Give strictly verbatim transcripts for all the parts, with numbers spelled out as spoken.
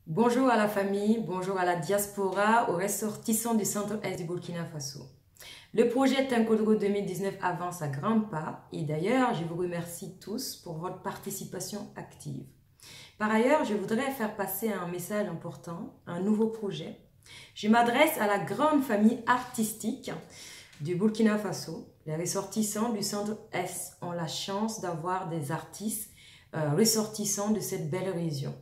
Bonjour à la famille, bonjour à la diaspora, aux ressortissants du centre-est du Burkina Faso. Le projet Tinkodro deux mille dix-neuf avance à grands pas et d'ailleurs, je vous remercie tous pour votre participation active. Par ailleurs, je voudrais faire passer un message important, un nouveau projet. Je m'adresse à la grande famille artistique du Burkina Faso. Les ressortissants du centre-est ont la chance d'avoir des artistes euh, ressortissants de cette belle région.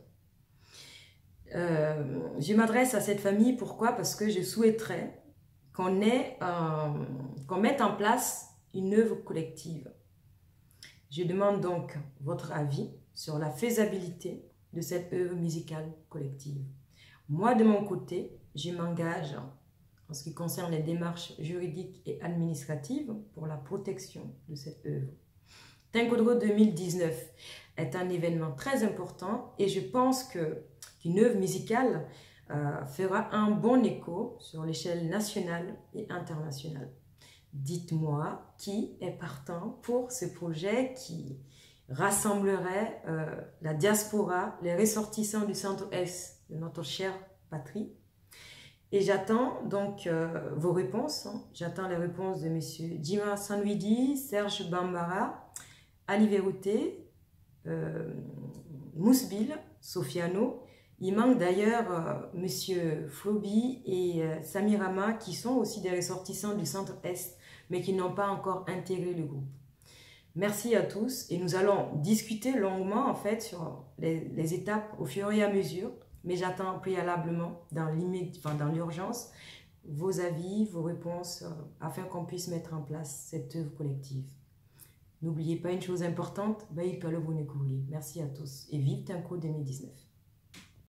Euh, je m'adresse à cette famille, pourquoi? Parce que je souhaiterais qu'on ait, euh, qu'on mette en place une œuvre collective. Je demande donc votre avis sur la faisabilité de cette œuvre musicale collective. Moi, de mon côté, je m'engage en ce qui concerne les démarches juridiques et administratives pour la protection de cette œuvre. Tinkodro deux mille dix-neuf est un événement très important et je pense que qu'une œuvre musicale euh, fera un bon écho sur l'échelle nationale et internationale. Dites-moi qui est partant pour ce projet qui rassemblerait euh, la diaspora, les ressortissants du centre-est de notre chère patrie. Et j'attends donc euh, vos réponses. Hein. J'attends les réponses de messieurs Djima Sanouidi, Serge Bambara, Ali Verrouté, euh, Mousbil, Sofiano. Il manque d'ailleurs euh, monsieur Floby et euh, Samirama qui sont aussi des ressortissants du centre-est mais qui n'ont pas encore intégré le groupe. Merci à tous et nous allons discuter longuement en fait sur les, les étapes au fur et à mesure, mais j'attends préalablement dans l'immédiat, enfin, dans l'urgence vos avis, vos réponses euh, afin qu'on puisse mettre en place cette œuvre collective. N'oubliez pas une chose importante, Baïk le Merci à tous et vive Tinkodro deux mille dix-neuf.